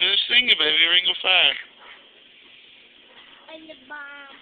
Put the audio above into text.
Just sing it, baby. Ring of Fire. And the bomb.